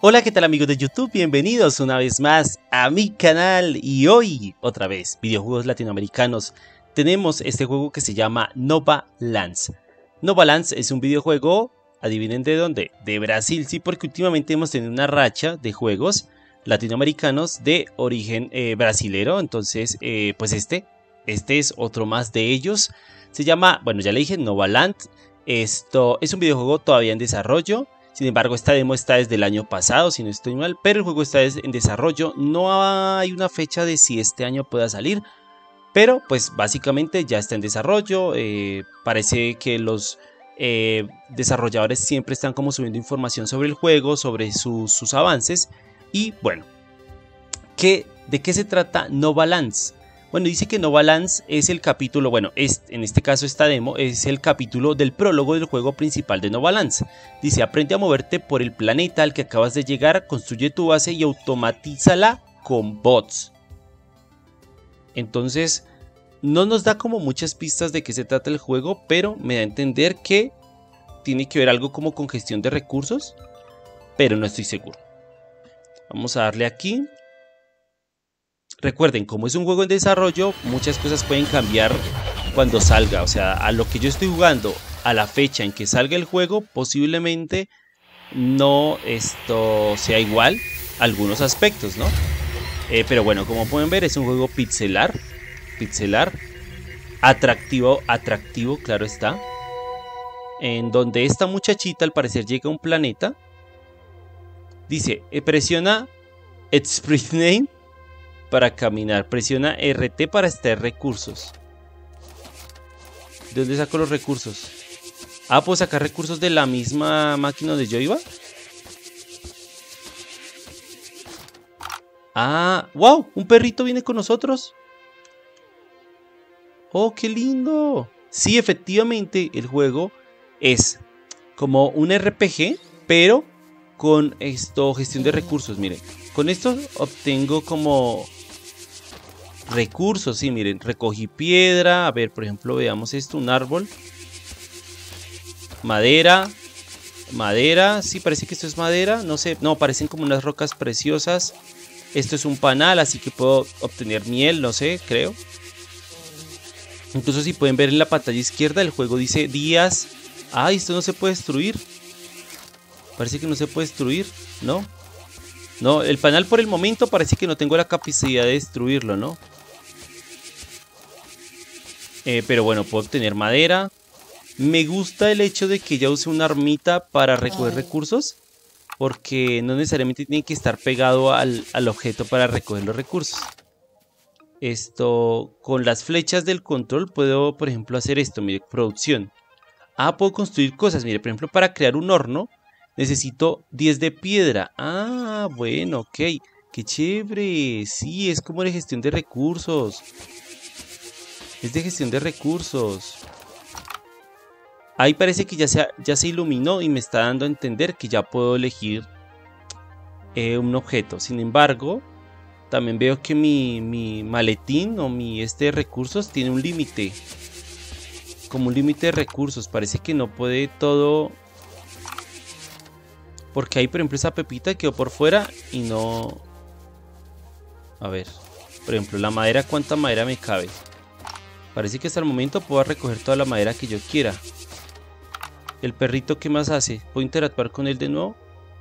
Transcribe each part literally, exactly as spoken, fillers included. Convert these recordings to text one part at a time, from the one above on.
Hola, ¿qué tal amigos de YouTube? Bienvenidos una vez más a mi canal y hoy, otra vez, videojuegos latinoamericanos. Tenemos este juego que se llama Nova Lands. Nova Lands es un videojuego, adivinen de dónde, de Brasil, sí, porque últimamente hemos tenido una racha de juegos latinoamericanos de origen eh, brasilero. Entonces, eh, pues este, este es otro más de ellos. Se llama, bueno, ya le dije, Nova Lands. Esto es un videojuego todavía en desarrollo. Sin embargo, esta demo está desde el año pasado, si no estoy mal, pero el juego está en desarrollo. No hay una fecha de si este año pueda salir, pero pues básicamente ya está en desarrollo. Eh, parece que los eh, desarrolladores siempre están como subiendo información sobre el juego, sobre su, sus avances. Y bueno, ¿qué, ¿de qué se trata Nova Lands? Bueno, dice que Nova Lands es el capítulo, bueno, es, en este caso esta demo es el capítulo del prólogo del juego principal de Nova Lands. Dice, aprende a moverte por el planeta al que acabas de llegar, construye tu base y automatízala con bots. Entonces, no nos da como muchas pistas de qué se trata el juego, pero me da a entender que tiene que ver algo como con gestión de recursos, pero no estoy seguro. Vamos a darle aquí. Recuerden, como es un juego en desarrollo, muchas cosas pueden cambiar cuando salga. O sea, a lo que yo estoy jugando, a la fecha en que salga el juego, posiblemente no esto sea igual algunos aspectos, ¿no? Eh, pero bueno, como pueden ver, es un juego pixelar, pixelar, atractivo, atractivo, claro está. En donde esta muchachita al parecer llega a un planeta. Dice, eh, presiona Express Name para caminar, presiona R T para extraer recursos. ¿De dónde saco los recursos? Ah, ¿puedo sacar recursos de la misma máquina donde yo iba? Ah, wow, un perrito viene con nosotros. Oh, qué lindo. Sí, efectivamente, el juego es como un R P G, pero con esto, gestión de recursos. Miren, con esto obtengo como recursos, sí, miren, recogí piedra, a ver, por ejemplo, veamos esto, un árbol, madera, madera, sí, parece que esto es madera, no sé, no, parecen como unas rocas preciosas, esto es un panal, así que puedo obtener miel, no sé, creo. Incluso si pueden ver en la pantalla izquierda, el juego dice días, ah, esto no se puede destruir, parece que no se puede destruir, ¿no? No, el panal por el momento parece que no tengo la capacidad de destruirlo, ¿no? Eh, pero bueno, puedo obtener madera. Me gusta el hecho de que ya use una armita para recoger recursos, porque no necesariamente tiene que estar pegado al, al objeto para recoger los recursos. Esto, con las flechas del control puedo, por ejemplo, hacer esto, mire, producción. Ah, puedo construir cosas, mire, por ejemplo, para crear un horno necesito diez de piedra. Ah, bueno, ok, qué chévere. Sí, es como de gestión de recursos. Es de gestión de recursos. Ahí parece que ya se, ya se iluminó y me está dando a entender que ya puedo elegir eh, un objeto. Sin embargo, también veo que mi, mi maletín o mi este de recursos tiene un límite. Como un límite de recursos. Parece que no puede todo. Porque ahí, por ejemplo, esa pepita quedó por fuera y no. A ver. Por ejemplo, la madera, ¿cuánta madera me cabe? Parece que hasta el momento puedo recoger toda la madera que yo quiera. El perrito, ¿qué más hace? ¿Puedo interactuar con él de nuevo?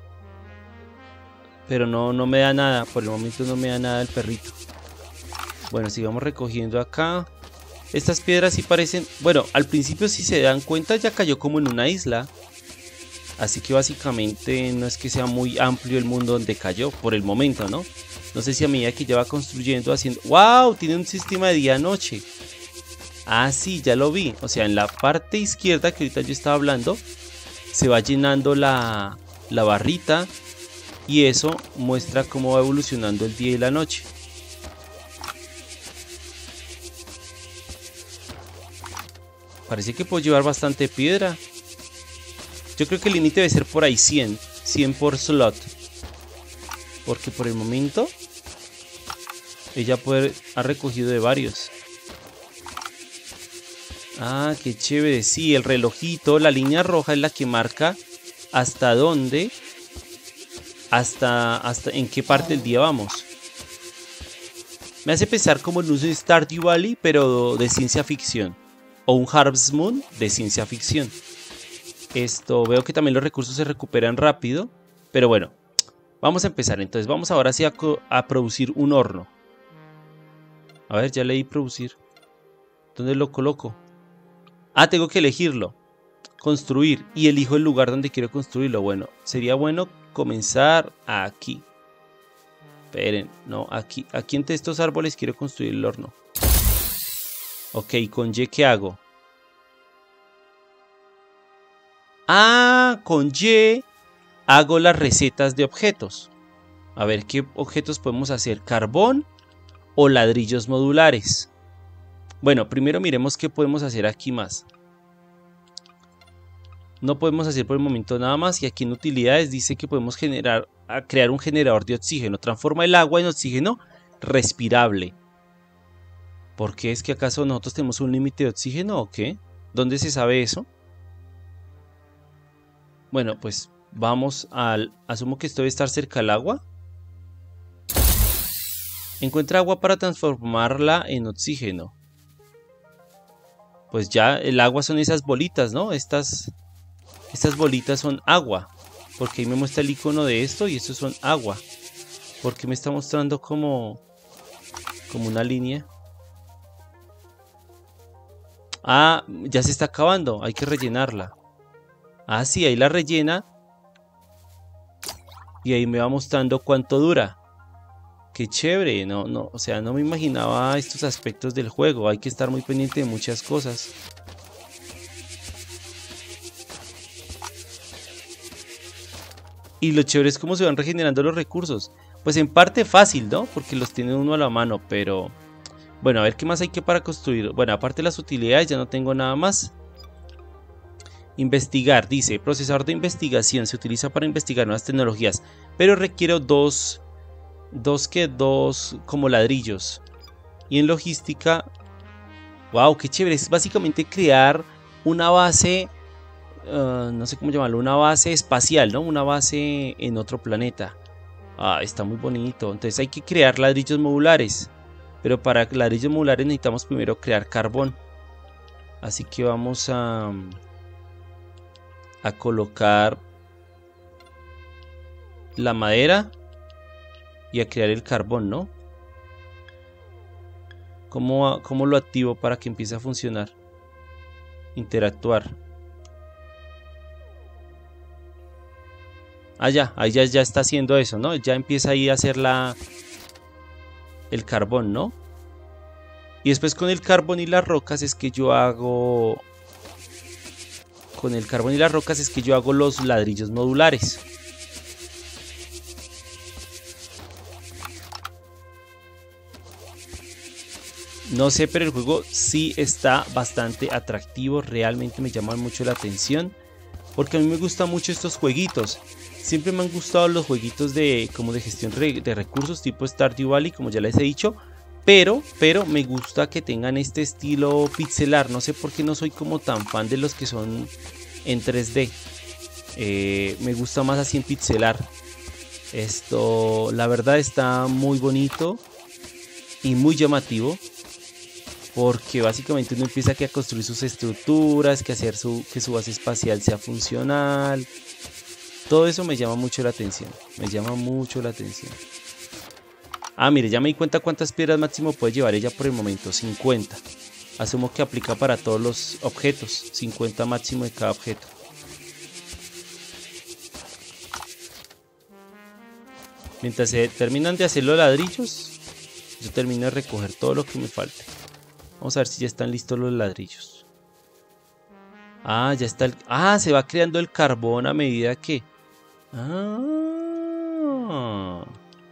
Pero no, no me da nada. Por el momento no me da nada el perrito. Bueno, sigamos recogiendo acá. Estas piedras sí parecen... Bueno, al principio, si se dan cuenta, ya cayó como en una isla. Así que básicamente no es que sea muy amplio el mundo donde cayó. Por el momento, ¿no? No sé si a medida que ya va construyendo, haciendo... ¡Wow! Tiene un sistema de día-noche. Ah, sí, ya lo vi. O sea, en la parte izquierda que ahorita yo estaba hablando, se va llenando la, la barrita. Y eso muestra cómo va evolucionando el día y la noche. Parece que puedo llevar bastante piedra. Yo creo que el límite debe ser por ahí cien. cien por slot. Porque por el momento ella puede, ha recogido de varios. Ah, qué chévere. Sí, el relojito, la línea roja es la que marca hasta dónde hasta, hasta en qué parte del día vamos. Me hace pensar como en un Stardew Valley, pero de ciencia ficción. O un Harvest Moon de ciencia ficción. Esto, veo que también los recursos se recuperan rápido. Pero bueno, vamos a empezar. Entonces vamos ahora sí a, a producir un horno. A ver, ya leí producir. ¿Dónde lo coloco? Ah, tengo que elegirlo. Construir. Y elijo el lugar donde quiero construirlo. Bueno, sería bueno comenzar aquí. Esperen, no, aquí, aquí entre estos árboles quiero construir el horno. Ok, con Y, ¿qué hago? Ah, con Y hago las recetas de objetos. A ver, ¿qué objetos podemos hacer? ¿Carbón o ladrillos modulares? Bueno, primero miremos qué podemos hacer aquí más. No podemos hacer por el momento nada más. Y aquí en utilidades dice que podemos generar, a crear un generador de oxígeno. Transforma el agua en oxígeno respirable. ¿Por qué? ¿Es que acaso nosotros tenemos un límite de oxígeno o qué? ¿Dónde se sabe eso? Bueno, pues vamos al... Asumo que esto debe estar cerca al agua. Encuentra agua para transformarla en oxígeno. Pues ya el agua son esas bolitas, ¿no? Estas... Estas bolitas son agua, porque ahí me muestra el icono de esto y estos son agua. Porque me está mostrando como, como una línea. Ah, ya se está acabando, hay que rellenarla. Ah, sí, ahí la rellena. Y ahí me va mostrando cuánto dura. Qué chévere, no, no, o sea, no me imaginaba estos aspectos del juego. Hay que estar muy pendiente de muchas cosas. Y lo chévere es cómo se van regenerando los recursos. Pues en parte fácil, ¿no? Porque los tiene uno a la mano, pero... Bueno, a ver qué más hay que para construir. Bueno, aparte de las utilidades ya no tengo nada más. Investigar, dice, procesador de investigación. Se utiliza para investigar nuevas tecnologías. Pero requiero dos... Dos que dos como ladrillos. Y en logística... Wow, qué chévere. Es básicamente crear una base... Uh, no sé cómo llamarlo, una base espacial, ¿no? Una base en otro planeta. Ah, está muy bonito. Entonces hay que crear ladrillos modulares. Pero para ladrillos modulares necesitamos primero crear carbón. Así que vamos a... A colocar... la madera. Y a crear el carbón, ¿no? ¿Cómo, cómo lo activo para que empiece a funcionar? Interactuar. Ah, ya, ahí ya, ya está haciendo eso, ¿no? Ya empieza ahí a hacer la... el carbón, ¿no? Y después con el carbón y las rocas es que yo hago... Con el carbón y las rocas es que yo hago los ladrillos modulares. No sé, pero el juego sí está bastante atractivo. Realmente me llama mucho la atención. Porque a mí me gustan mucho estos jueguitos. Siempre me han gustado los jueguitos de como de gestión de recursos tipo Stardew Valley, como ya les he dicho. Pero, pero me gusta que tengan este estilo pixelar. No sé por qué no soy como tan fan de los que son en tres D. Eh, me gusta más así en pixelar. Esto, la verdad, está muy bonito y muy llamativo. Porque básicamente uno empieza aquí a construir sus estructuras, que hacer su, que su base espacial sea funcional. Todo eso me llama mucho la atención. Me llama mucho la atención. Ah, mire, ya me di cuenta cuántas piedras máximo puede llevar ella por el momento. cincuenta. Asumo que aplica para todos los objetos. cincuenta máximo de cada objeto. Mientras se terminan de hacer los ladrillos, yo termino de recoger todo lo que me falte. Vamos a ver si ya están listos los ladrillos. Ah, ya está el... Ah, se va creando el carbón a medida que... Ah.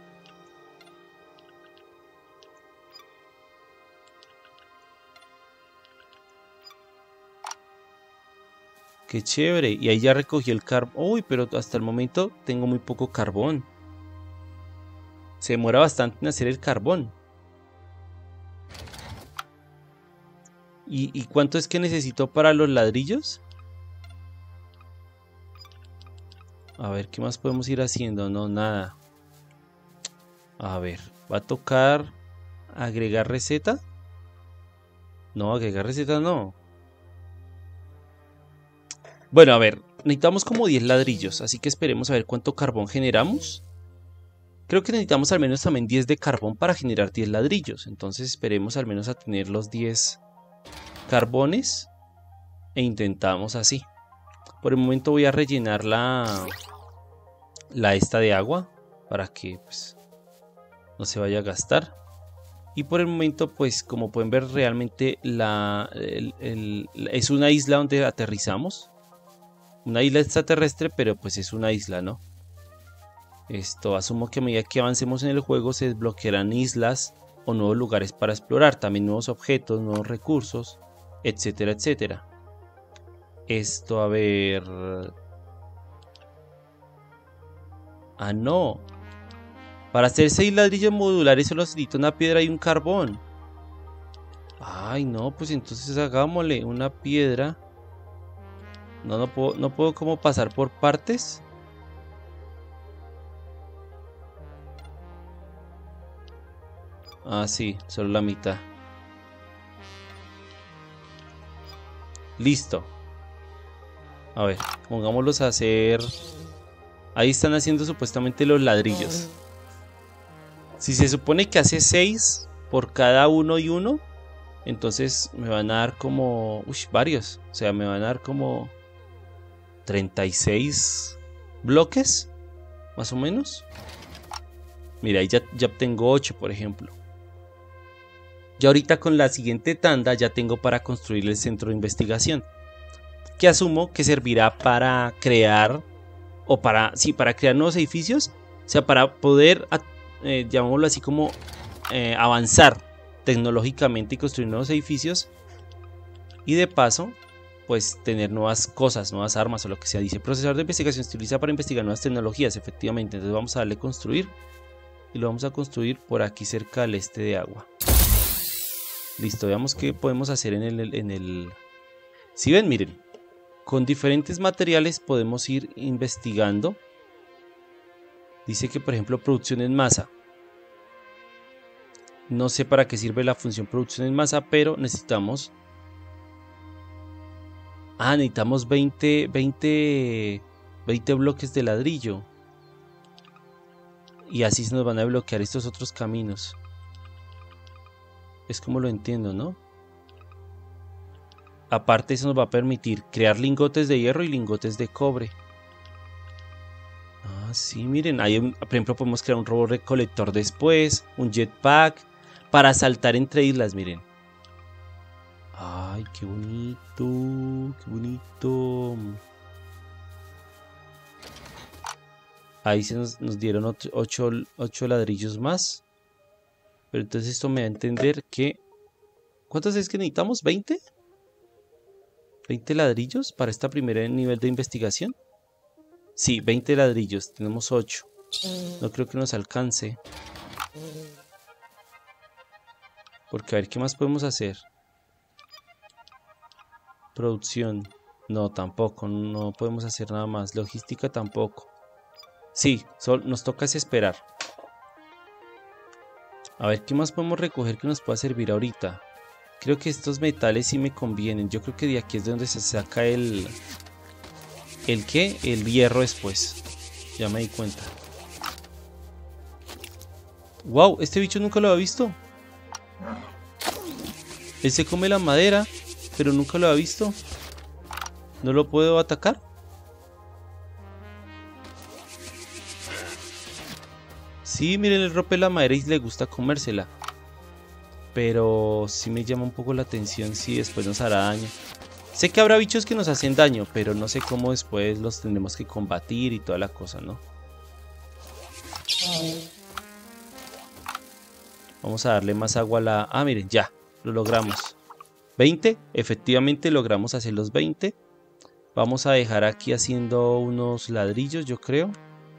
Qué chévere. Y ahí ya recogí el carbón. Uy, pero hasta el momento tengo muy poco carbón. Se demora bastante en hacer el carbón. ¿Y, ¿Y cuánto es que necesito para los ladrillos? A ver, ¿qué más podemos ir haciendo? No, nada. A ver, va a tocar agregar receta. No, agregar receta no. Bueno, a ver, necesitamos como diez ladrillos, así que esperemos a ver cuánto carbón generamos. Creo que necesitamos al menos también diez de carbón para generar diez ladrillos. Entonces esperemos al menos a tener los diez carbones e intentamos así. Por el momento voy a rellenar la, la esta de agua para que pues, no se vaya a gastar. Y por el momento pues como pueden ver realmente la, el, el, es una isla donde aterrizamos. Una isla extraterrestre, pero pues es una isla, ¿no? Esto asumo que a medida que avancemos en el juego se desbloquearán islas o nuevos lugares para explorar, también nuevos objetos, nuevos recursos, etcétera, etcétera. Esto, a ver... Ah, no. Para hacer seis ladrillos modulares solo necesito una piedra y un carbón. Ay, no, pues entonces hagámosle una piedra. No, no puedo, no puedo como pasar por partes. Ah, sí, solo la mitad. Listo. A ver, pongámoslos a hacer... Ahí están haciendo supuestamente los ladrillos. Si se supone que hace seis por cada uno y uno, entonces me van a dar como... Uy, varios. O sea, me van a dar como... treinta y seis bloques, más o menos. Mira, ahí ya, ya tengo ocho, por ejemplo. Ya ahorita con la siguiente tanda ya tengo para construir el centro de investigación, que asumo que servirá para crear, o para, sí, para crear nuevos edificios, o sea, para poder, eh, llamémoslo así como, eh, avanzar tecnológicamente y construir nuevos edificios. Y de paso, pues tener nuevas cosas, nuevas armas o lo que sea. Dice, procesador de investigación se utiliza para investigar nuevas tecnologías, efectivamente. Entonces vamos a darle construir. Y lo vamos a construir por aquí cerca del este de agua. Listo, veamos qué podemos hacer en el... En el... Si ven, miren. Con diferentes materiales podemos ir investigando. Dice que por ejemplo producción en masa. No sé para qué sirve la función producción en masa, pero necesitamos... Ah, necesitamos veinte, veinte, veinte bloques de ladrillo. Y así se nos van a bloquear estos otros caminos. Es como lo entiendo, ¿no? Aparte eso nos va a permitir crear lingotes de hierro y lingotes de cobre. Ah, sí, miren. Ahí, por ejemplo, podemos crear un robot recolector después. Un jetpack. Para saltar entre islas, miren. Ay, qué bonito. Qué bonito. Ahí se nos, nos dieron ocho ladrillos más. Pero entonces esto me da a entender que... ¿Cuántos es que necesitamos? ¿veinte? ¿veinte ladrillos para esta primera nivel de investigación? Sí, veinte ladrillos. Tenemos ocho. No creo que nos alcance. Porque a ver, ¿qué más podemos hacer? Producción. No, tampoco. No podemos hacer nada más. Logística tampoco. Sí, sol, nos toca esperar. A ver, ¿qué más podemos recoger que nos pueda servir ahorita? Creo que estos metales sí me convienen. Yo creo que de aquí es de donde se saca el... ¿El qué? El hierro después. Ya me di cuenta. ¡Wow! Este bicho nunca lo había visto. Él se come la madera, pero nunca lo había visto. ¿No lo puedo atacar? Sí, miren, él rompe la madera y le gusta comérsela. Pero sí me llama un poco la atención si después nos hará daño. Sé que habrá bichos que nos hacen daño, pero no sé cómo después los tendremos que combatir y toda la cosa, ¿no? Vamos a darle más agua a la... Ah, miren, ya, lo logramos. ¿veinte? Efectivamente logramos hacer los veinte. Vamos a dejar aquí haciendo unos ladrillos, yo creo.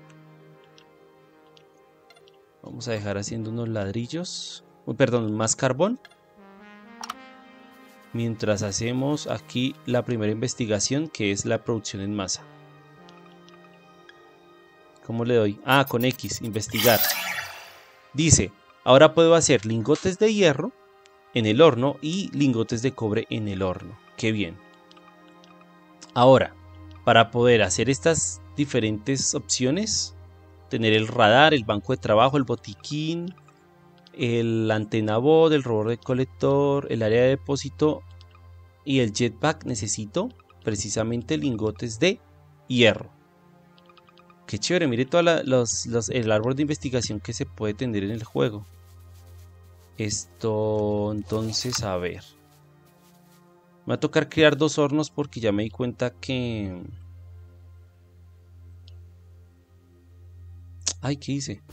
Vamos a dejar haciendo unos ladrillos. Oh, perdón, más carbón. Mientras hacemos aquí la primera investigación, que es la producción en masa. ¿Cómo le doy? Ah, con X, investigar. Dice, ahora puedo hacer lingotes de hierro en el horno y lingotes de cobre en el horno. Qué bien. Ahora, para poder hacer estas diferentes opciones, tener el radar, el banco de trabajo, el botiquín, el antena bot, el robot recolector, el área de depósito y el jetpack, necesito precisamente lingotes de hierro. Qué chévere, mire todo los, los, el árbol de investigación que se puede tener en el juego. Esto, entonces, a ver. Me va a tocar crear dos hornos porque ya me di cuenta que... Ay, ¿qué hice?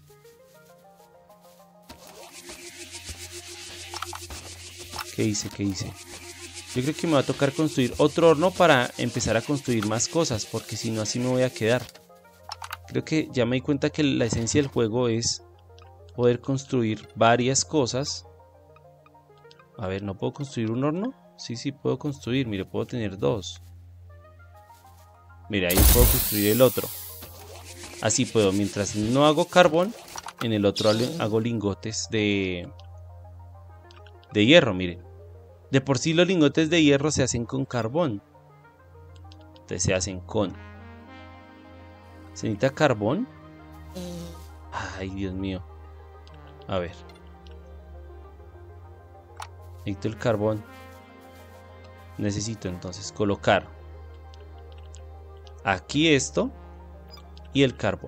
¿Qué hice? ¿Qué hice? Yo creo que me va a tocar construir otro horno para empezar a construir más cosas, porque si no así me voy a quedar. Creo que ya me di cuenta que la esencia del juego es poder construir varias cosas. A ver, ¿no puedo construir un horno? Sí, sí puedo construir, mire, puedo tener dos. Mire, ahí puedo construir el otro. Así puedo, mientras no hago carbón, en el otro hago lingotes de, de hierro, miren. De por sí los lingotes de hierro se hacen con carbón. Entonces se hacen con... ¿Se necesita carbón? Ay, Dios mío. A ver. Necesito el carbón. Necesito entonces colocar aquí esto y el carbón.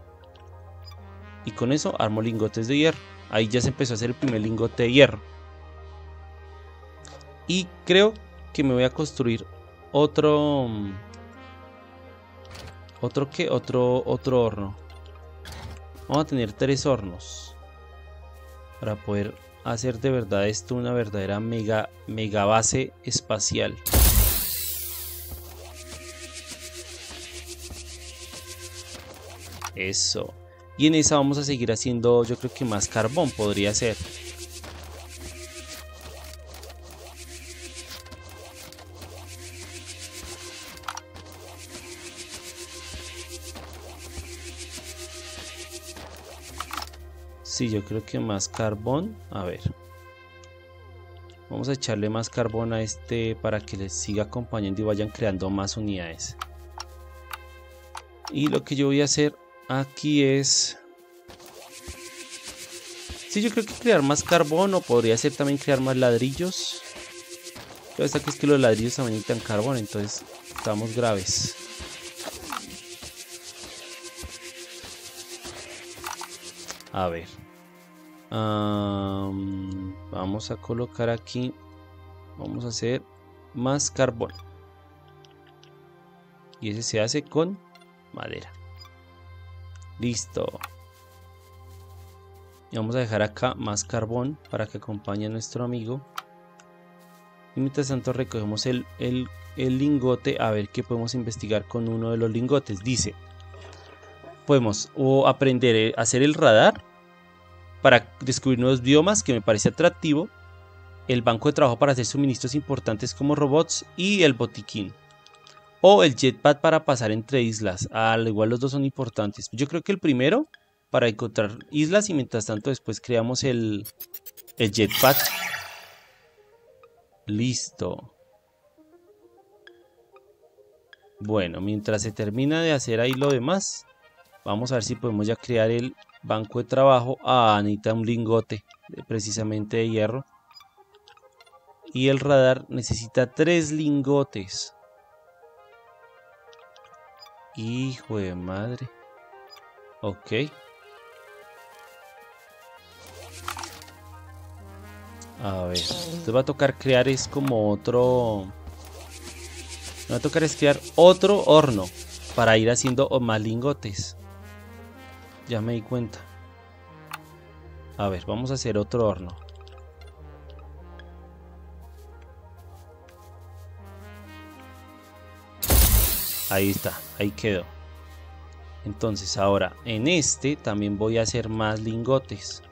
Y con eso armo lingotes de hierro. Ahí ya se empezó a hacer el primer lingote de hierro. Y creo que me voy a construir otro... ¿Otro qué? Otro, otro horno. Vamos a tener tres hornos. Para poder hacer de verdad esto una verdadera mega, mega base espacial. Eso. Y en esa vamos a seguir haciendo, yo creo que más carbón podría ser. Sí, yo creo que más carbón. A ver. Vamos a echarle más carbón a este para que les siga acompañando y vayan creando más unidades. Y lo que yo voy a hacer aquí es... Sí, yo creo que crear más carbón, o podría ser también crear más ladrillos. Pero esta que es que los ladrillos también necesitan carbón, entonces estamos graves. A ver. Um, vamos a colocar aquí. Vamos a hacer más carbón. Y ese se hace con madera. Listo. Y vamos a dejar acá más carbón para que acompañe a nuestro amigo. Y mientras tanto recogemos el, el, el lingote. A ver qué podemos investigar con uno de los lingotes. Dice, podemos o aprender a hacer el radar para descubrir nuevos biomas, que me parece atractivo. El banco de trabajo para hacer suministros importantes como robots. Y el botiquín. O el jetpack para pasar entre islas. Al igual los dos son importantes. Yo creo que el primero para encontrar islas, y mientras tanto después creamos el, el jetpack. Listo. Bueno, mientras se termina de hacer ahí lo demás, vamos a ver si podemos ya crear el banco de trabajo. Ah, necesita un lingote precisamente de hierro. Y el radar necesita tres lingotes. Hijo de madre. Ok. A ver, entonces va a tocar crear es como otro... Me va a tocar es crear otro horno para ir haciendo más lingotes. Ya me di cuenta. A ver, vamos a hacer otro horno. Ahí está, ahí quedó. Entonces ahora en este también voy a hacer más lingotes.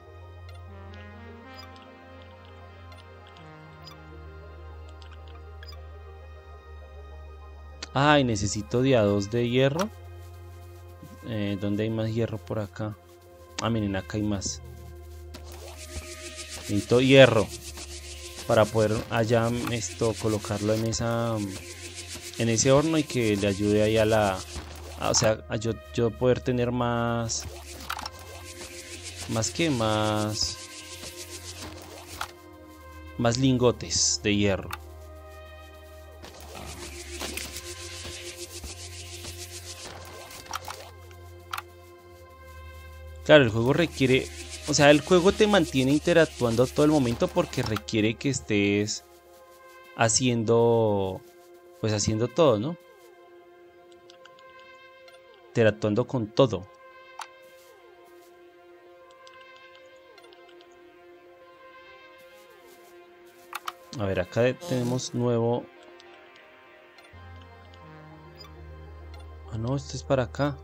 Ay, necesito de a dos de hierro. Eh, ¿Dónde hay más hierro por acá? Ah, miren, acá hay más. Necesito hierro para poder allá esto colocarlo en esa en ese horno y que le ayude ahí a la a, o sea, a yo, yo poder tener más más que más más lingotes de hierro. Claro, el juego requiere, o sea, el juego te mantiene interactuando todo el momento porque requiere que estés haciendo, pues haciendo todo, ¿no? Interactuando con todo. A ver, acá tenemos nuevo. Ah, no, esto es para acá.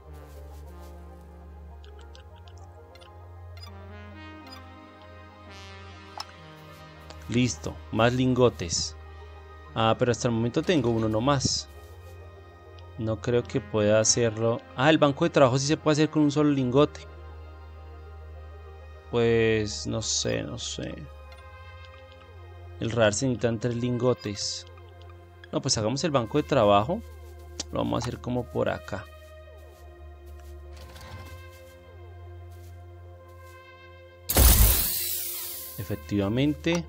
Listo, más lingotes. Ah, pero hasta el momento tengo uno nomás. No creo que pueda hacerlo. Ah, el banco de trabajo sí se puede hacer con un solo lingote. Pues no sé, no sé. El radar se necesitan tres lingotes. No, pues hagamos el banco de trabajo. Lo vamos a hacer como por acá. Efectivamente.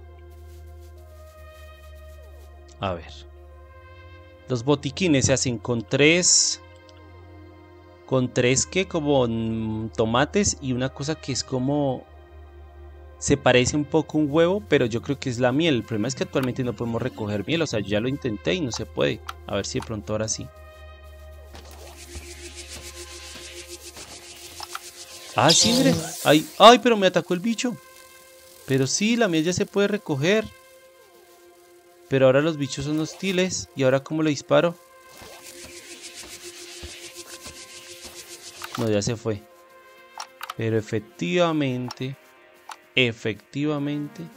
A ver. Los botiquines se hacen con tres. Con tres que como mm, tomates y una cosa que es como... Se parece un poco a un huevo, pero yo creo que es la miel. El problema es que actualmente no podemos recoger miel. O sea, yo ya lo intenté y no se puede. A ver si de pronto ahora sí. Ah, sí, mire. Ay, ay, pero me atacó el bicho. Pero sí, la miel ya se puede recoger. Pero ahora los bichos son hostiles. ¿Y ahora cómo le disparo? No, ya se fue. Pero efectivamente... Efectivamente...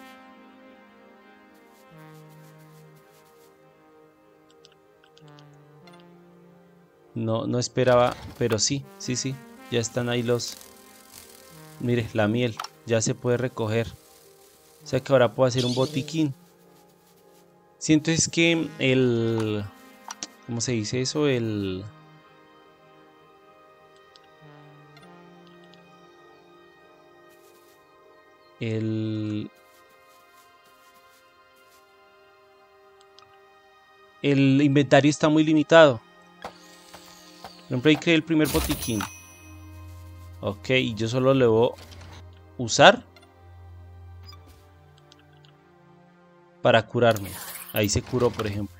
No, no esperaba... Pero sí, sí, sí. Ya están ahí los... Mire, la miel. Ya se puede recoger. O sea que ahora puedo hacer un botiquín. Siento es que el... ¿Cómo se dice eso? El... El... El inventario está muy limitado. Por ejemplo, ahí creé el primer botiquín. Ok, y yo solo le voy a usar para curarme. Ahí se curó, por ejemplo.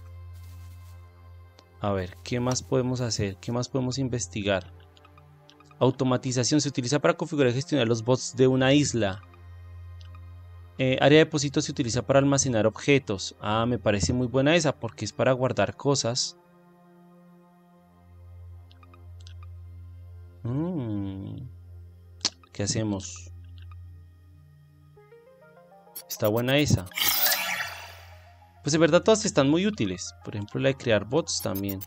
A ver, ¿qué más podemos hacer? ¿Qué más podemos investigar? Automatización se utiliza para configurar y gestionar los bots de una isla. Eh, área de depósito se utiliza para almacenar objetos. Ah, me parece muy buena esa porque es para guardar cosas. Mm, ¿Qué hacemos? Está buena esa. Pues de verdad todas están muy útiles. Por ejemplo la de crear bots también.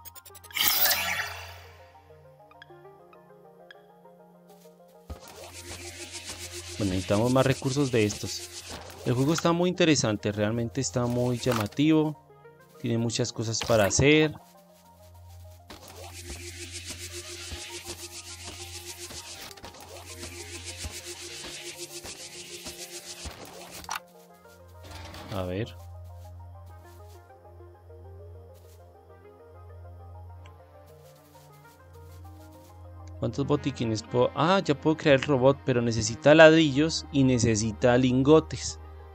Bueno, necesitamos más recursos de estos. El juego está muy interesante, realmente está muy llamativo. Tiene muchas cosas para hacer. A ver. ¿Cuántos botiquines puedo? Ah, ya puedo crear el robot, pero necesita ladrillos y necesita lingotes.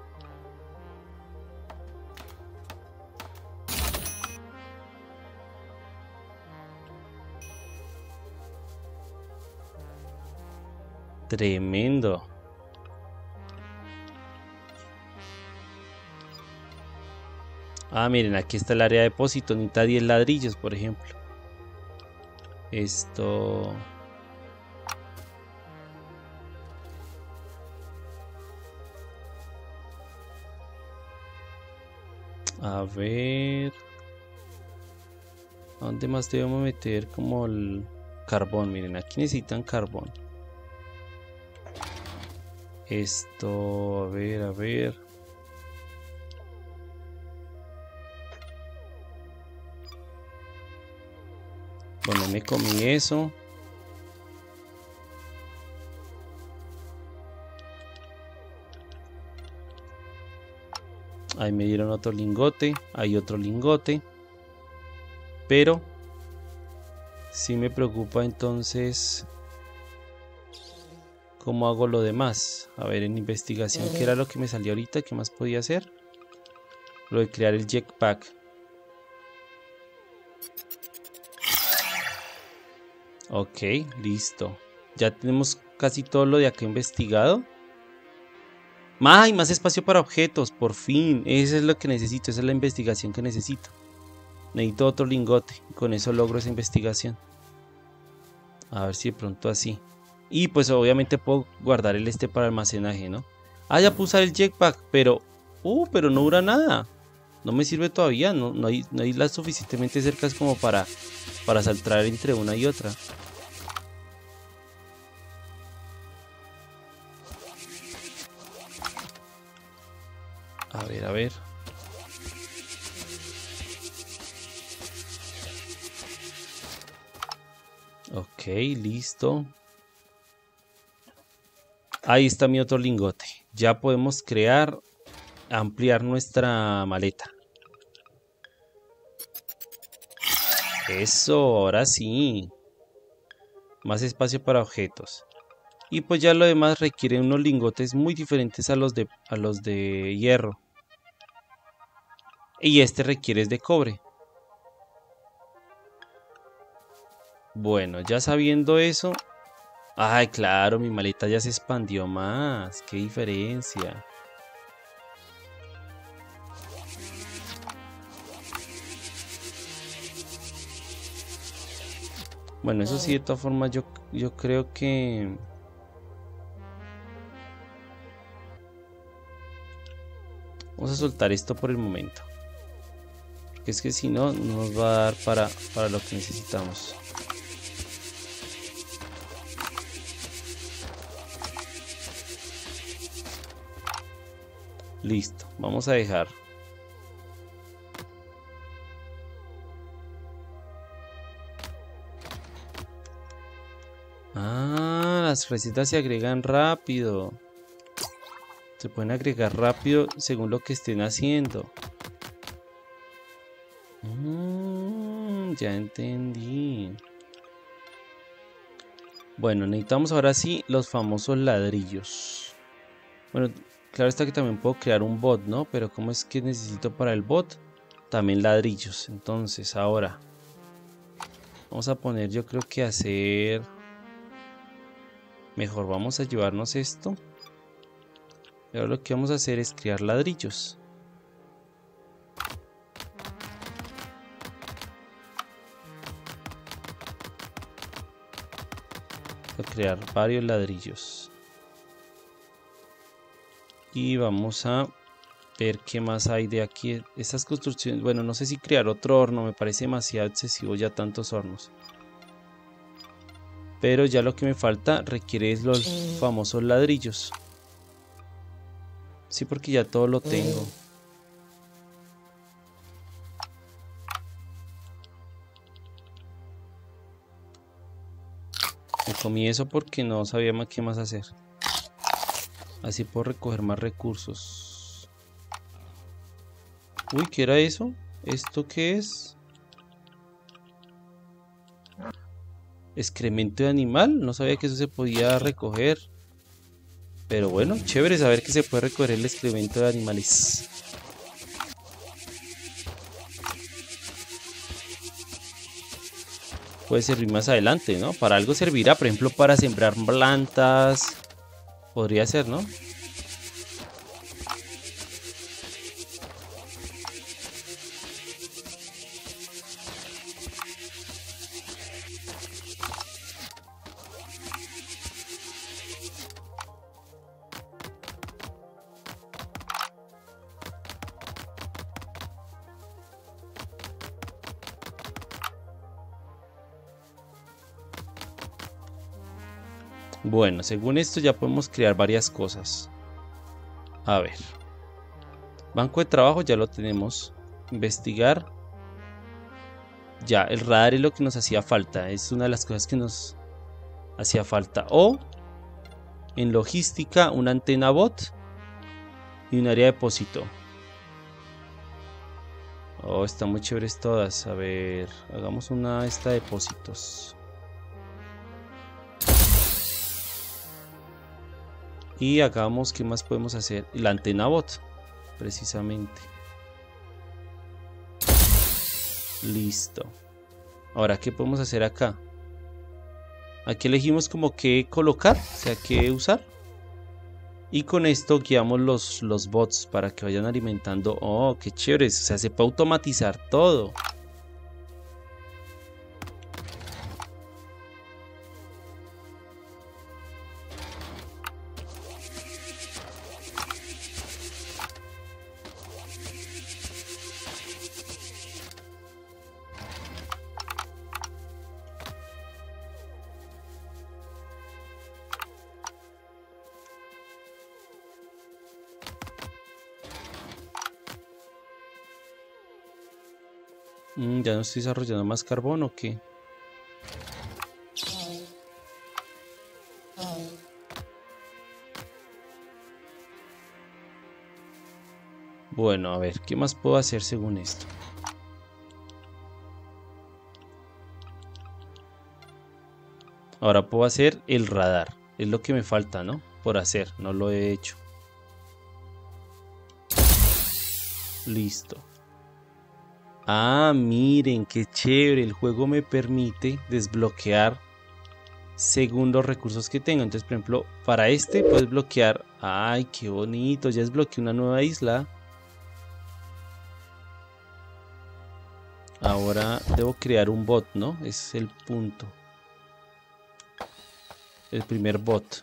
Tremendo. Ah, miren, aquí está el área de depósito. Necesita diez ladrillos, por ejemplo. Esto... A ver... ¿A dónde más debemos meter como el... carbón, miren, aquí necesitan carbón. Esto, a ver, a ver. Bueno, me comí eso. Ahí me dieron otro lingote. Hay otro lingote. Pero sí me preocupa entonces cómo hago lo demás. A ver, en investigación, ¿qué era lo que me salió ahorita? ¿Qué más podía hacer? Lo de crear el jetpack. Ok, listo. Ya tenemos casi todo lo de acá investigado. ¡Ay! Más espacio para objetos, por fin. Eso es lo que necesito, esa es la investigación que necesito. Necesito otro lingote, con eso logro esa investigación. A ver si de pronto así. Y pues obviamente puedo guardar el este para almacenaje, ¿no? Ah, ya puse el jetpack, pero... Uh, pero no dura nada. No me sirve todavía, no, no hay, no hay las suficientemente cercas como para, para saltar entre una y otra. A ver, a ver. Ok, listo. Ahí está mi otro lingote. Ya podemos crear, ampliar nuestra maleta. Eso, ahora sí. Más espacio para objetos. Y pues ya lo demás requiere unos lingotes muy diferentes a los de, a los de hierro. Y este requiere es de cobre. Bueno, ya sabiendo eso... Ay, claro, mi maleta ya se expandió más. Qué diferencia. Bueno, eso sí, de todas formas yo, yo creo que... Vamos a soltar esto por el momento. Porque es que si no, no nos va a dar para, para lo que necesitamos. Listo, vamos a dejar. Ah, las recetas se agregan rápido. Se pueden agregar rápido según lo que estén haciendo. Mm, ya entendí. Bueno, necesitamos ahora sí los famosos ladrillos. Bueno, claro está que también puedo crear un bot, ¿no? Pero ¿cómo es que necesito para el bot? También ladrillos. Entonces, ahora vamos a poner, yo creo que hacer... Mejor vamos a llevarnos esto. Y ahora lo que vamos a hacer es crear ladrillos. Vamos a crear varios ladrillos. Y vamos a ver qué más hay de aquí. Estas construcciones, bueno, no sé si crear otro horno, me parece demasiado excesivo ya tantos hornos. Pero ya lo que me falta requiere es los famosos ladrillos. Sí, porque ya todo lo tengo. Me comí eso porque no sabía más qué más hacer. Así puedo recoger más recursos. Uy, ¿qué era eso? ¿Esto qué es? ¿Excremento de animal? No sabía que eso se podía recoger. Pero bueno, chévere saber que se puede recoger el excremento de animales. Puede servir más adelante, ¿no? Para algo servirá, por ejemplo, para sembrar plantas. Podría ser, ¿no? Bueno, según esto ya podemos crear varias cosas. A ver. Banco de trabajo ya lo tenemos. Investigar. Ya, el radar es lo que nos hacía falta. Es una de las cosas que nos hacía falta. O en logística, una antena bot y un área de depósito. Oh, están muy chéveres todas. A ver, hagamos una esta de depósitos. Y hagamos, ¿qué más podemos hacer? La antena bot, precisamente. Listo. Ahora, ¿qué podemos hacer acá? Aquí elegimos como qué colocar, o sea, qué usar. Y con esto guiamos los, los bots para que vayan alimentando. Oh, qué chévere. O sea, se puede automatizar todo. Mm, ya no estoy desarrollando más carbón o qué. Bueno, a ver, ¿qué más puedo hacer según esto? Ahora puedo hacer el radar. Es lo que me falta, ¿no? Por hacer, no lo he hecho. Listo. Ah, miren, qué chévere. El juego me permite desbloquear según los recursos que tengo. Entonces, por ejemplo, para este puedes bloquear. Ay, qué bonito. Ya desbloqueé una nueva isla. Ahora debo crear un bot, ¿no? Ese es el punto. El primer bot.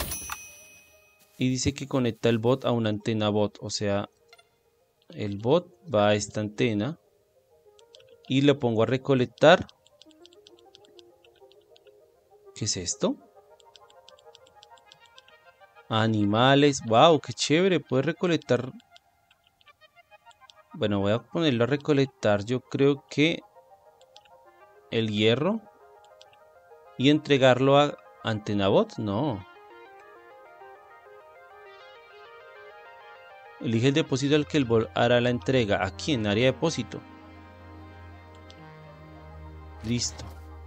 Y dice que conecta el bot a una antena bot. O sea, el bot va a esta antena. Y lo pongo a recolectar. ¿Qué es esto? Animales. Wow, qué chévere. Puede recolectar. Bueno, voy a ponerlo a recolectar. Yo creo que el hierro. Y entregarlo a AntenaBot. No. Elige el depósito al que el bot hará la entrega. Aquí en área de depósito. Listo.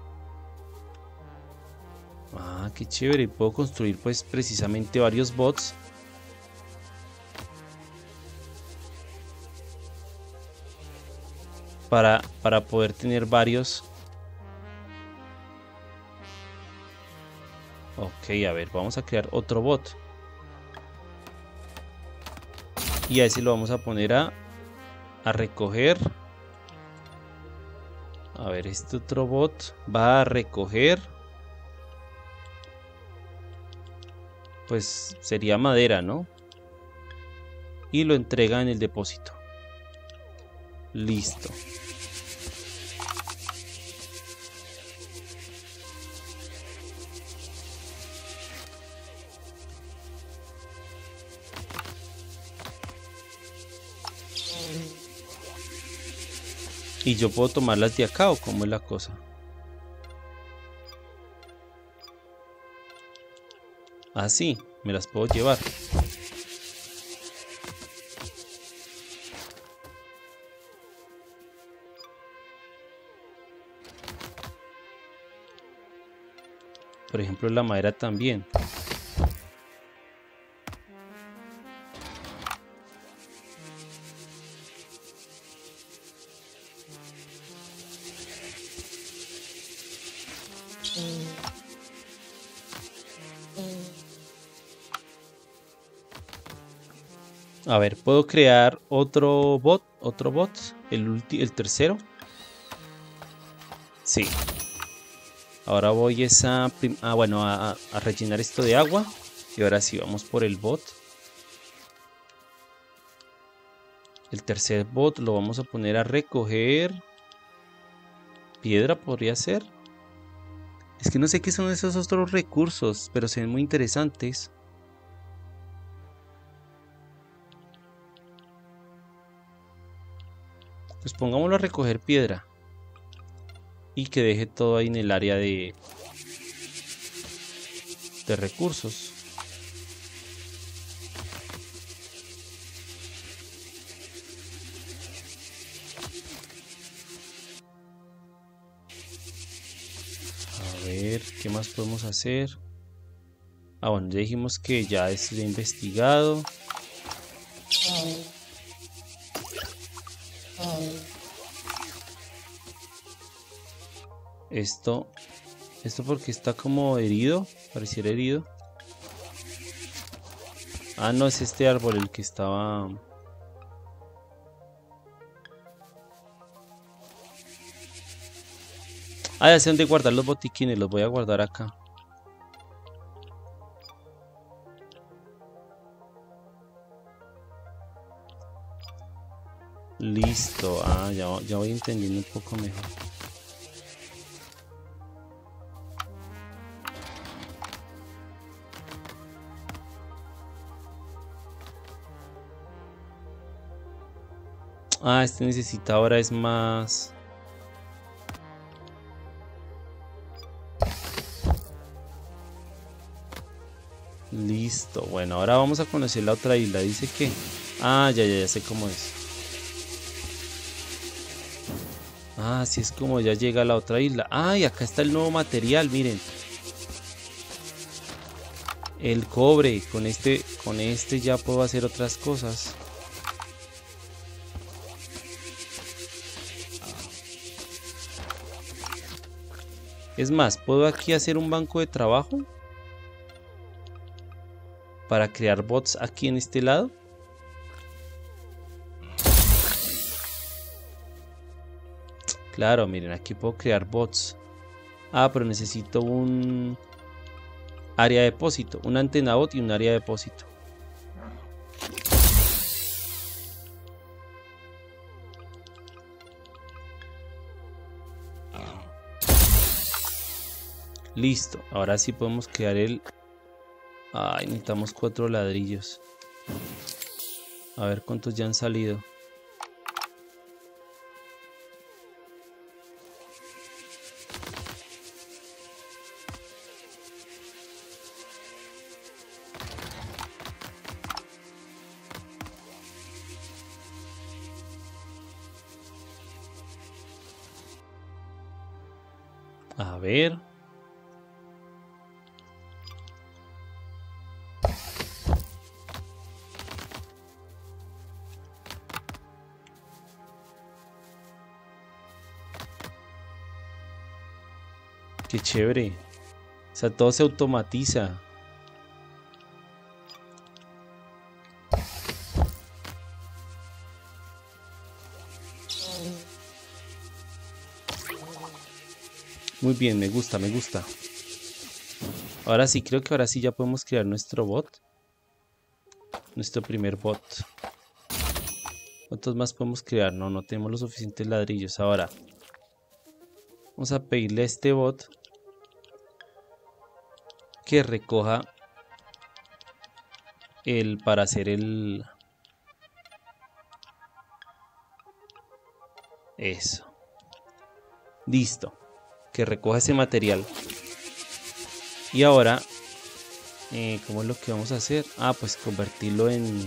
Ah, qué chévere. Puedo construir pues precisamente varios bots. Para, para poder tener varios. Ok, a ver, vamos a crear otro bot. Y a ese lo vamos a poner a, a recoger. A ver, este otro bot va a recoger. Pues sería madera, ¿no? Y lo entrega en el depósito. Listo. Y yo puedo tomarlas de acá, o cómo es la cosa. Así, me las puedo llevar. Por ejemplo, la madera también. A ver, puedo crear otro bot, otro bot, el, el tercero. Sí. Ahora voy a, ah, bueno, a, a rellenar esto de agua. Y ahora sí, vamos por el bot. El tercer bot lo vamos a poner a recoger. Piedra podría ser. Es que no sé qué son esos otros recursos, pero se ven muy interesantes. Pues pongámoslo a recoger piedra. Y que deje todo ahí en el área de, de recursos. A ver, ¿qué más podemos hacer? Ah, bueno, ya dijimos que ya es investigado. Esto, esto porque está como herido, pareciera herido. Ah, no, es este árbol el que estaba... Ah, ya sé dónde guardar los botiquines, los voy a guardar acá. Listo, ah, ya, ya voy entendiendo un poco mejor. Ah, este necesita ahora es más... Listo, bueno, ahora vamos a conocer la otra isla. Dice que... Ah, ya, ya, ya sé cómo es. Ah, así es como ya llega a la otra isla. Ah, y acá está el nuevo material, miren. El cobre, con este, con este ya puedo hacer otras cosas. Es más, puedo aquí hacer un banco de trabajo para crear bots aquí en este lado. Claro, miren, aquí puedo crear bots. Ah, pero necesito un área de depósito, una antena bot y un área de depósito. Listo, ahora sí podemos crear el... Ay, necesitamos cuatro ladrillos. A ver cuántos ya han salido. A ver. Qué chévere. O sea, todo se automatiza. Muy bien, me gusta, me gusta. Ahora sí, creo que ahora sí ya podemos crear nuestro bot. Nuestro primer bot. ¿Cuántos más podemos crear? No, no tenemos los suficientes ladrillos. Ahora, vamos a pedirle a este bot que recoja el para hacer el... Eso. Listo. Que recoja ese material. Y ahora, eh, ¿cómo es lo que vamos a hacer? Ah, pues convertirlo en...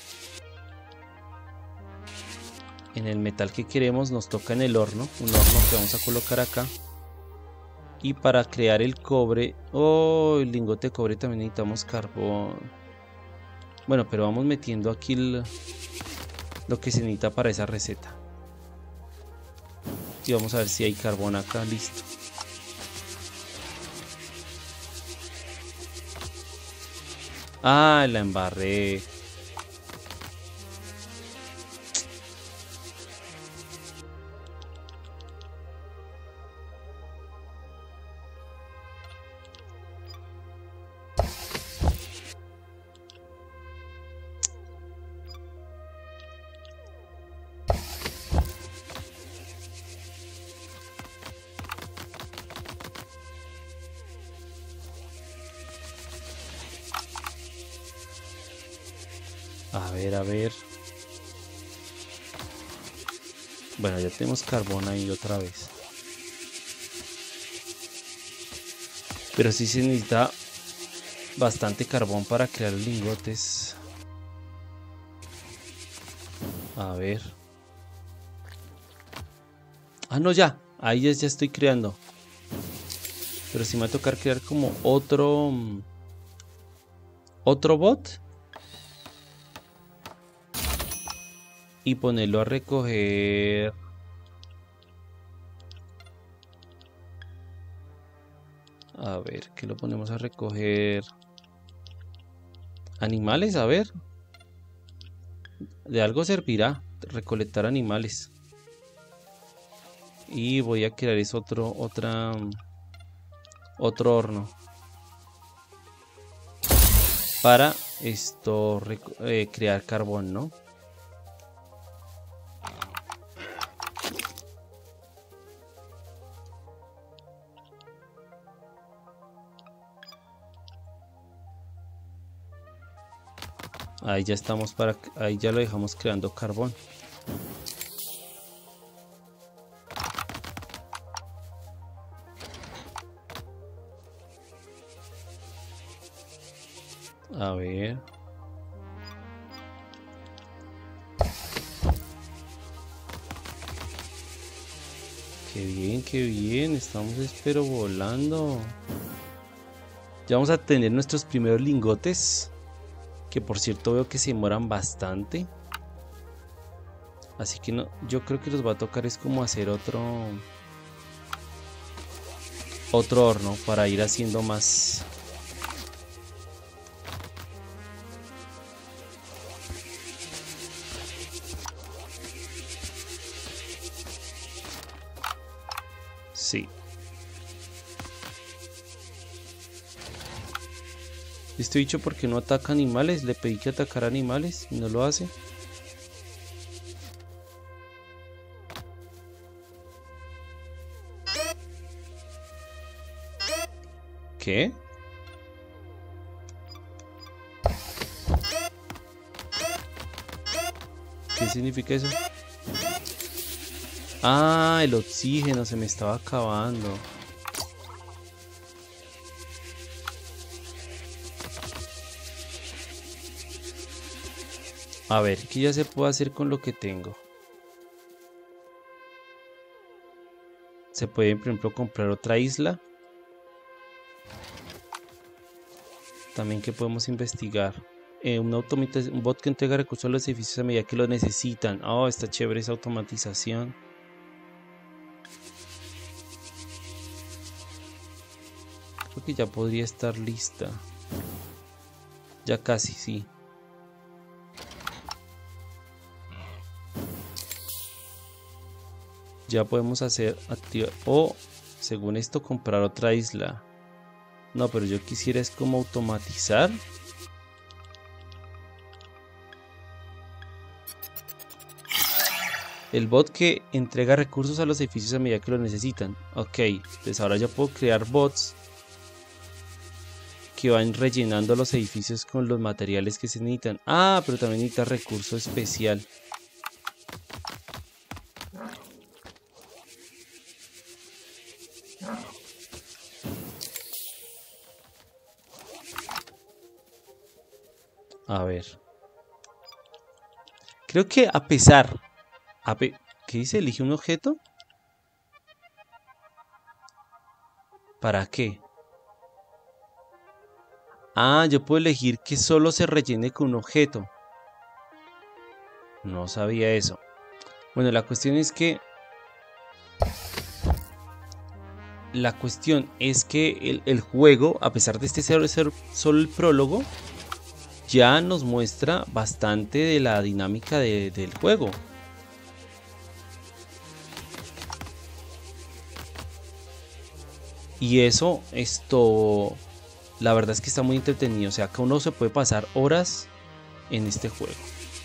En el metal que queremos. Nos toca en el horno. Un horno que vamos a colocar acá. Y para crear el cobre... Oh, el lingote de cobre también necesitamos carbón. Bueno, pero vamos metiendo aquí el, lo que se necesita para esa receta. Y vamos a ver si hay carbón acá. Listo. Ah, la embarré. A ver, a ver. Bueno, ya tenemos carbón ahí otra vez. Pero sí se necesita bastante carbón para crear lingotes. A ver. Ah, no, ya. Ahí ya, ya estoy creando. Pero sí me va a tocar crear como otro... Otro bot. Y ponerlo a recoger... A ver, ¿qué lo ponemos a recoger? Animales, a ver. De algo servirá recolectar animales. Y voy a crear es otro, otra, otro horno. Para esto, eh, crear carbón, ¿no? Ahí ya estamos para, ahí ya lo dejamos creando carbón. A ver. Qué bien, qué bien. Estamos espero volando. Ya vamos a tener nuestros primeros lingotes. Que por cierto veo que se demoran bastante. Así que no, yo creo que nos va a tocar es como hacer otro otro horno para ir haciendo más. Sí. Este bicho porque no ataca animales, le pedí que atacara animales y no lo hace. ¿Qué? ¿Qué significa eso? Ah, el oxígeno se me estaba acabando. A ver, ¿qué ya se puede hacer con lo que tengo? Se puede, por ejemplo, comprar otra isla. También que podemos investigar. Eh, un, un bot que entrega recursos a los edificios a medida que lo necesitan. Oh, está chévere esa automatización. Creo que ya podría estar lista. Ya casi, sí. Ya podemos hacer activar o según esto comprar otra isla. No, pero yo quisiera es como automatizar. El bot que entrega recursos a los edificios a medida que lo necesitan. Ok, entonces ahora ya puedo crear bots que van rellenando los edificios con los materiales que se necesitan. Ah, pero también necesita recurso especial. A ver. Creo que a pesar... A pe ¿Qué dice? ¿Elige un objeto? ¿Para qué? Ah, yo puedo elegir que solo se rellene con un objeto. No sabía eso. Bueno, la cuestión es que... La cuestión es que el, el juego, a pesar de este ser, ser solo el prólogo, ya nos muestra bastante de la dinámica de, del juego. Y eso, esto, la verdad es que está muy entretenido. O sea, que uno se puede pasar horas en este juego.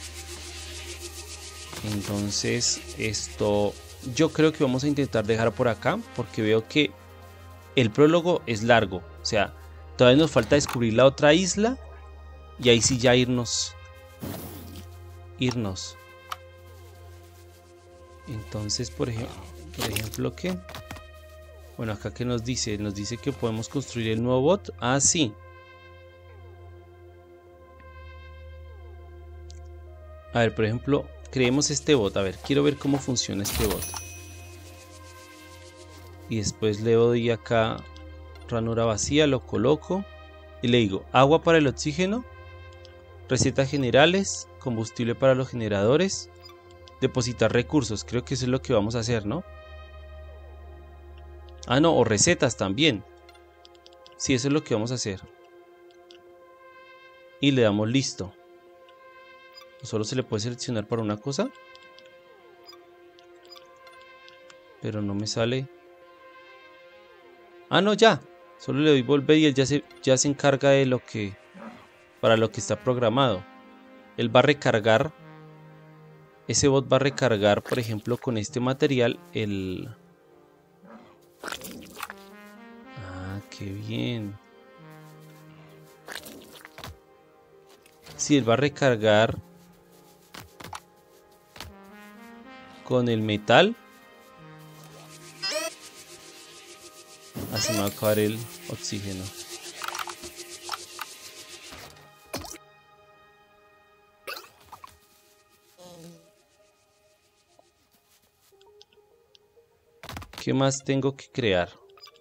Entonces, esto, yo creo que vamos a intentar dejar por acá, porque veo que el prólogo es largo. O sea, todavía nos falta descubrir la otra isla. Y ahí sí ya irnos irnos. Entonces, por ejemplo, por ejemplo, ¿qué? Bueno, acá que nos dice, nos dice que podemos construir el nuevo bot. Ah, sí. A ver, por ejemplo, creemos este bot. A ver, quiero ver cómo funciona este bot. Y después le doy acá ranura vacía, lo coloco y le digo agua para el oxígeno, recetas generales, combustible para los generadores, depositar recursos. Creo que eso es lo que vamos a hacer, ¿no? Ah, no, o recetas también. Sí, eso es lo que vamos a hacer. Y le damos listo. ¿O solo se le puede seleccionar para una cosa? Pero no me sale. Ah, no, ya. Solo le doy volver y él ya se, ya se encarga de lo que... para lo que está programado. Él va a recargar. Ese bot va a recargar, por ejemplo, con este material el... Ah, qué bien. Sí, él va a recargar con el metal. Así me va a acabar el oxígeno. ¿Qué más tengo que crear?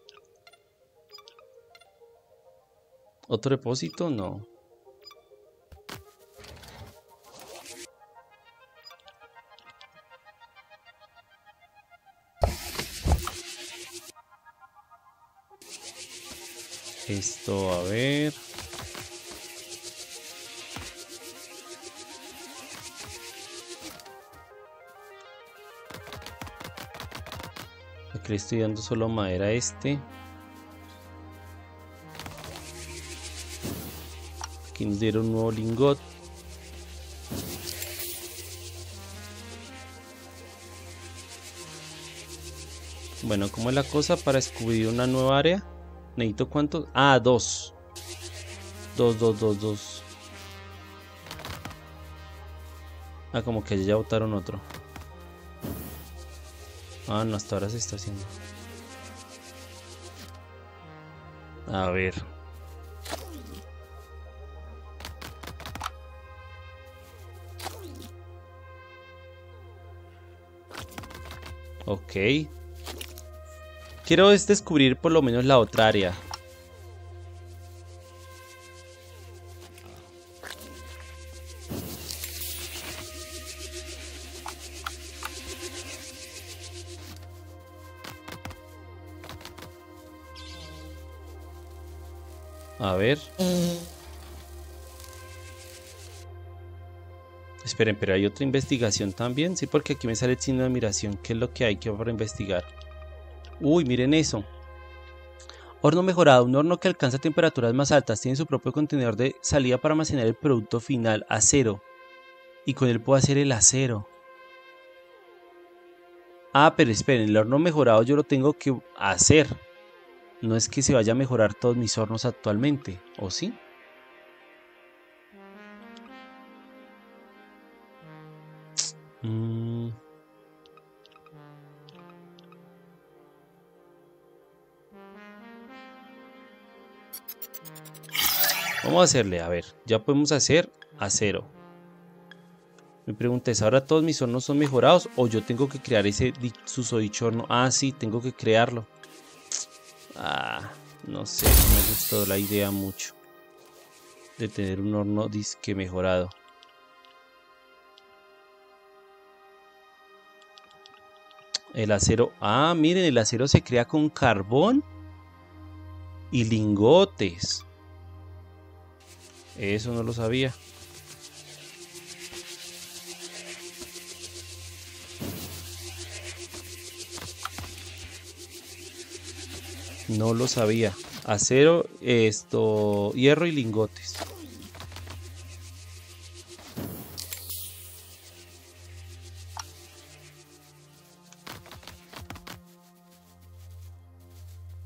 ¿Otro depósito? No. Esto, a ver. Aquí le estoy dando solo madera a este. Aquí nos dieron un nuevo lingot. Bueno, ¿cómo es la cosa para descubrir una nueva área? ¿Necesito cuántos? Ah, dos. Dos, dos, dos, dos. Ah, como que ya botaron otro. Ah, no, hasta ahora se está haciendo. A ver. Ok. Quiero es descubrir por lo menos la otra área. A ver. Esperen, pero hay otra investigación también. Sí, porque aquí me sale el signo de admiración. ¿Qué es lo que hay que para investigar? Uy, miren eso. Horno mejorado. Un horno que alcanza temperaturas más altas. Tiene su propio contenedor de salida para almacenar el producto final. Acero. Y con él puedo hacer el acero. Ah, pero esperen. El horno mejorado yo lo tengo que hacer. No es que se vaya a mejorar todos mis hornos actualmente. ¿O sí? Mm. Vamos a hacerle, a ver, ya podemos hacer acero. Mi pregunta es, ¿ahora todos mis hornos son mejorados o yo tengo que crear ese susodicho horno? Ah, sí, tengo que crearlo. Ah, no sé, no me gustó la idea mucho de tener un horno disque mejorado. El acero, ah, miren, el acero se crea con carbón y lingotes. Eso no lo sabía. No lo sabía. Acero, esto, hierro y lingotes.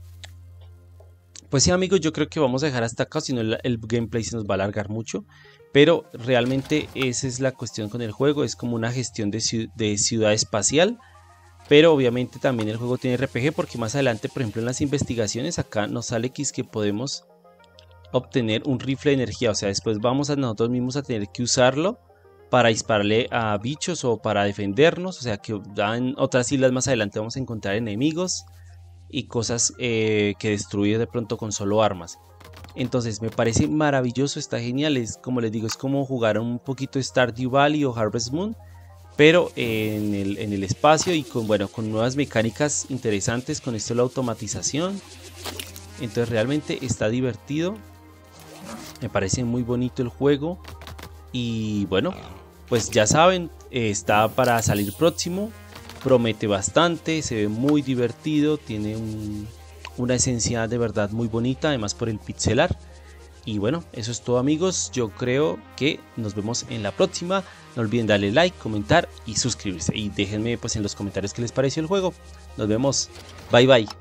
Pues sí, amigos, yo creo que vamos a dejar hasta acá, si no el, el gameplay se nos va a alargar mucho. pero realmente esa es la cuestión con el juego, es como una gestión de, ciu de ciudad espacial. Pero obviamente también el juego tiene R P G, porque más adelante, por ejemplo, en las investigaciones acá nos sale que podemos obtener un rifle de energía. O sea, después vamos a nosotros mismos a tener que usarlo para dispararle a bichos o para defendernos. O sea, que en otras islas más adelante vamos a encontrar enemigos y cosas eh, que destruir de pronto con solo armas. Entonces me parece maravilloso, está genial. Es como les digo, es como jugar un poquito Stardew Valley o Harvest Moon, pero en el, en el espacio y con, bueno, con nuevas mecánicas interesantes, con esto de la automatización. Entonces realmente está divertido, me parece muy bonito el juego. Y bueno, pues ya saben, eh, está para salir próximo, promete bastante, se ve muy divertido, tiene un, una esencia de verdad muy bonita, además por el pixelar. Y bueno, eso es todo, amigos, yo creo que nos vemos en la próxima. No olviden darle like, comentar y suscribirse, y déjenme pues en los comentarios qué les pareció el juego. Nos vemos, bye bye.